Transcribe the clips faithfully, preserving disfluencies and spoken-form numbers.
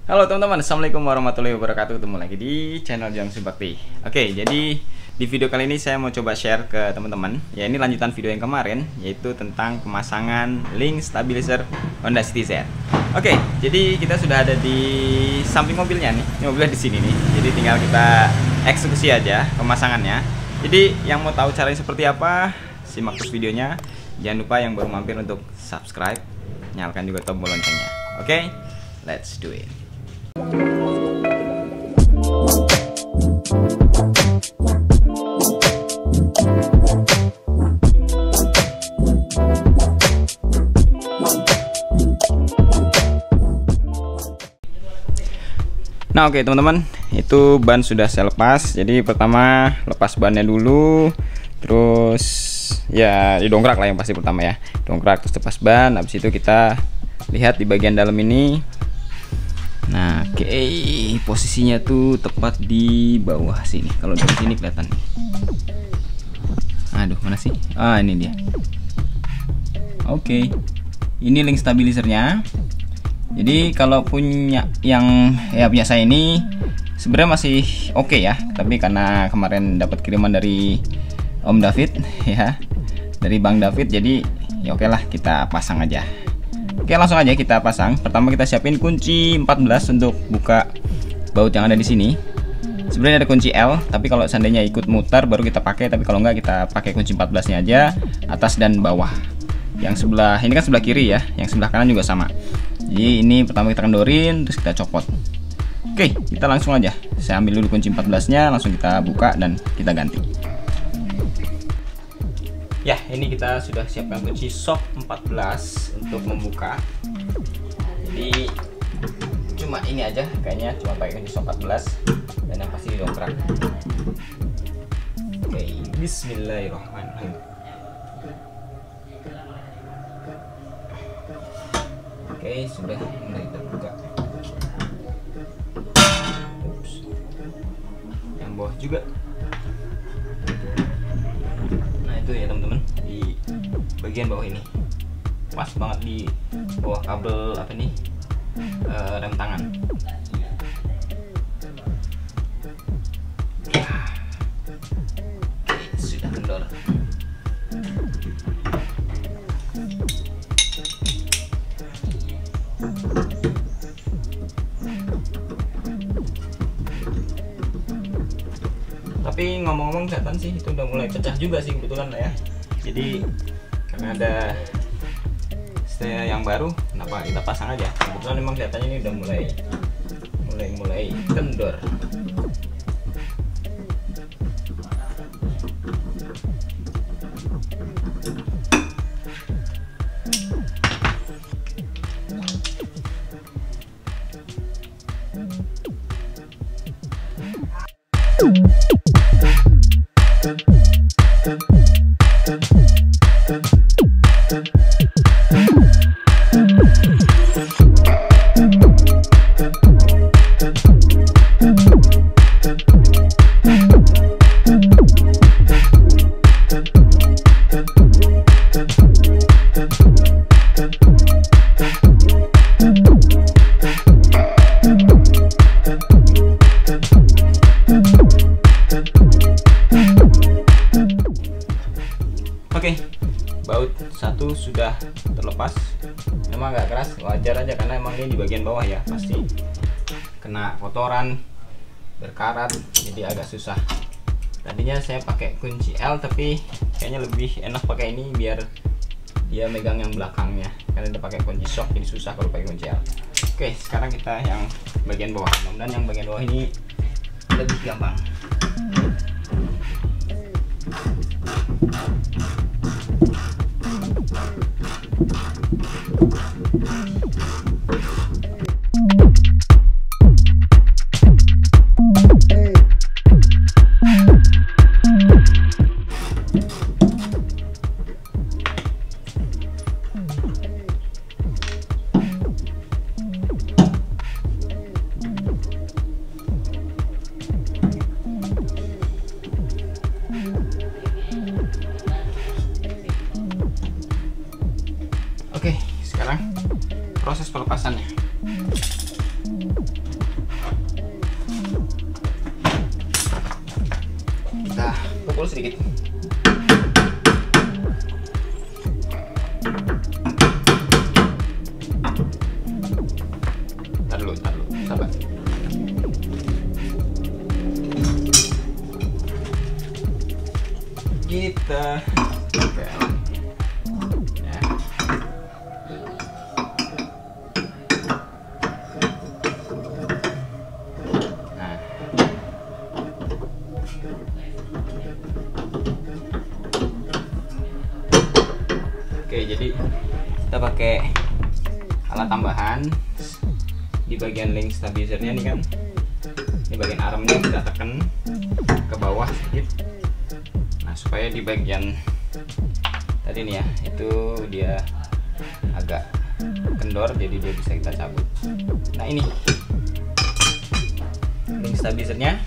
Halo teman-teman, assalamualaikum warahmatullahi wabarakatuh. Ketemu lagi di channel Jiangsu Bakti. Oke, jadi di video kali ini saya mau coba share ke teman-teman. Ya, ini lanjutan video yang kemarin, yaitu tentang pemasangan link stabilizer Honda City Z. Oke, jadi kita sudah ada di samping mobilnya nih. Ini mobilnya di sini nih. Jadi tinggal kita eksekusi aja pemasangannya. Jadi yang mau tahu caranya seperti apa, simak terus videonya. Jangan lupa yang baru mampir untuk subscribe, nyalakan juga tombol loncengnya. Oke, let's do it. Nah, oke teman-teman, itu ban sudah saya lepas. Jadi pertama lepas bannya dulu, terus ya didongkrak lah yang pasti pertama ya, dongkrak terus lepas ban. Habis itu kita lihat di bagian dalam ini. Nah, oke, okay. Posisinya tuh tepat di bawah sini. Kalau dari sini kelihatan. Aduh, mana sih? Ah, ini dia. Oke, okay. Ini link stabilizernya. Jadi kalau punya yang ya punya saya ini sebenarnya masih oke okay ya. Tapi karena kemarin dapat kiriman dari Om David ya, dari Bang David, jadi ya oke okay lah kita pasang aja. Oke, langsung aja kita pasang. Pertama kita siapin kunci empat belas untuk buka baut yang ada di sini. Sebenarnya ada kunci L, tapi kalau seandainya ikut mutar baru kita pakai, tapi kalau enggak kita pakai kunci empat belas nya aja, atas dan bawah. Yang sebelah ini kan sebelah kiri ya, yang sebelah kanan juga sama. Jadi ini pertama kita kendorin, terus kita copot. Oke, kita langsung aja. Saya ambil dulu kunci empat belas nya, langsung kita buka dan kita ganti. Ya, ini kita sudah siapkan kunci shock empat belas untuk membuka. Jadi cuma ini aja kayaknya, cuma pakai kunci shock empat belas dan yang pasti didongkrak. Oke, bismillahirrahmanirrahim. Oke, sudah mulai terbuka. Ups. Yang bawah juga. Nah, itu ya teman-teman, di bagian bawah ini pas banget di bawah kabel apa nih, uh, rem tangan. Oke, sudah kendor. Tapi ngomong-ngomong kelihatan sih itu udah mulai pecah juga sih kebetulan lah ya. Jadi karena ada setir yang baru, kenapa kita pasang aja. Kebetulan memang kelihatannya ini udah mulai mulai mulai kendor. Oke, baut satu sudah terlepas. Memang agak keras, wajar aja karena emang ini di bagian bawah ya, pasti kena kotoran, berkarat, jadi agak susah. Tadinya saya pakai kunci L, tapi kayaknya lebih enak pakai ini biar dia megang yang belakangnya. Karena dia pakai kunci shock jadi susah kalau pakai kunci L. Oke, sekarang kita yang bagian bawah. Mudah-mudahan yang bagian bawah ini lebih gampang. dulu sedikit. Tar dulu, tar dulu, sabar. Kita oke. Ya. Nah. Oke, jadi kita pakai alat tambahan di bagian link stabilizernya nih kan. Ini bagian armnya kita tekan ke bawah sedikit. Nah, supaya di bagian tadi nih ya, itu dia agak kendor, jadi dia bisa kita cabut. Nah, ini link stabilizernya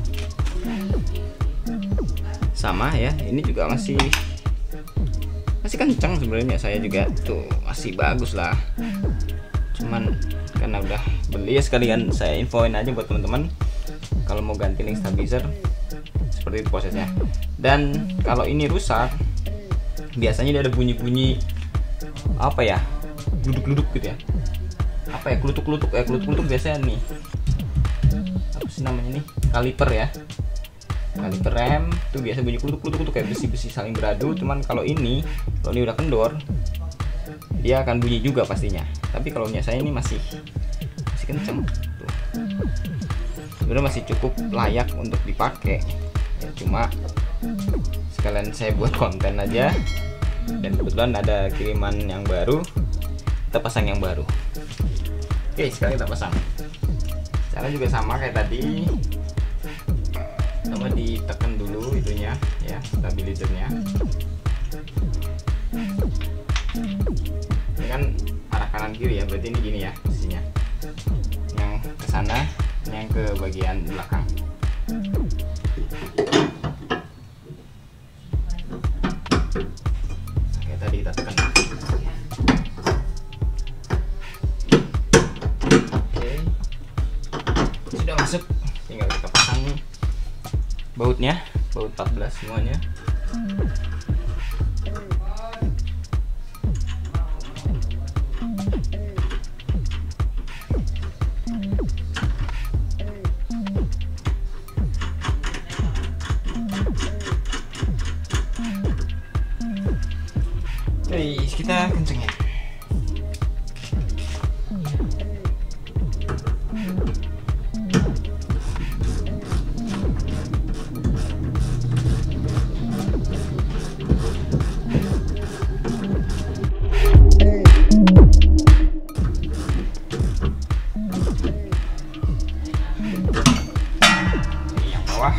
sama ya, ini juga masih masih kencang sebenarnya. Saya juga tuh masih bagus lah, cuman karena udah beli ya sekalian saya infoin aja buat teman-teman kalau mau ganti link stabilizer seperti itu prosesnya. Dan kalau ini rusak biasanya dia ada bunyi-bunyi apa ya, gluduk-gluduk gitu ya, apa ya, kelutuk-kelutuk ya, kelutuk-kelutuk biasanya nih, apa sih namanya nih, kaliper ya, kaliper rem tuh biasa bunyi kelutuk-kelutuk kayak besi-besi saling beradu. Cuman kalau ini kalau ini udah kendor dia akan bunyi juga pastinya. Tapi kalau punya saya ini masih masih kenceng tuh, sebenarnya masih cukup layak untuk dipakai ya, cuma sekalian saya buat konten aja, dan kebetulan ada kiriman yang baru, kita pasang yang baru. Oke, sekarang kita pasang. Cara juga sama kayak tadi, sama ditekan dulu itunya ya, stabilizernya. Ini kan arah kanan kiri ya, berarti ini gini ya posisinya, yang ke sana, yang ke bagian belakang. Oke, tadi kita tekan. Oke, sudah masuk, tinggal kita pasang bautnya, baut empat belas semuanya. Oke, kita kencengin. Yang bawah.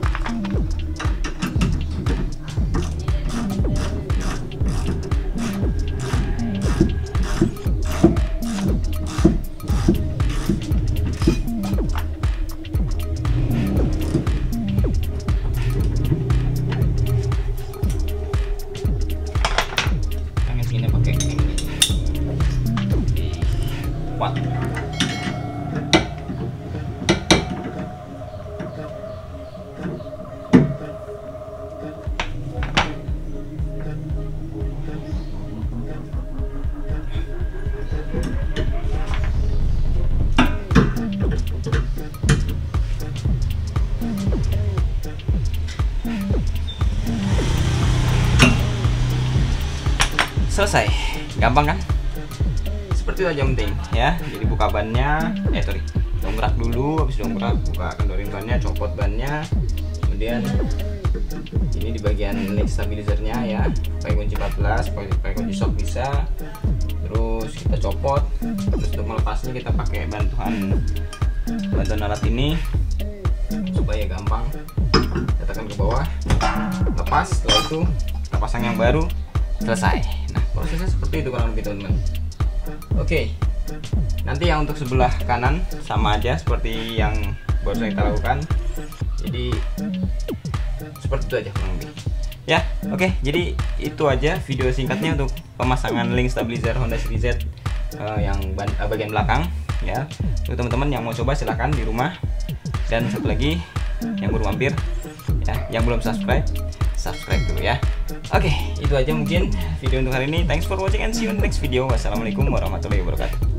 Kuat. Selesai, gampang kan? Seperti itu aja penting ya. Jadi buka bannya, eh sorry, dongkrak dulu, habis dongkrak buka kendorin bannya, copot bannya, kemudian ini di bagian link stabilizernya ya, pakai kunci empat belas, pakai kunci shock bisa, terus kita copot. Terus untuk melepasnya kita pakai bantuan bantuan alat ini supaya gampang. Kita tekan ke bawah, lepas, setelah itu kita pasang yang baru, selesai. Nah, prosesnya seperti itu kurang lebih teman-teman. Oke, nanti yang untuk sebelah kanan sama aja seperti yang baru kita lakukan. Jadi seperti itu aja kurang lebih. Ya, oke. Jadi itu aja video singkatnya untuk pemasangan link stabilizer Honda City Z uh, yang ban, uh, bagian belakang. Ya, untuk teman-teman yang mau coba silahkan di rumah. Dan satu lagi yang baru mampir, ya, yang belum subscribe, subscribe dulu ya. Oke, itu aja mungkin video untuk hari ini. Thanks for watching and see you in the next video. Wassalamualaikum warahmatullahi wabarakatuh.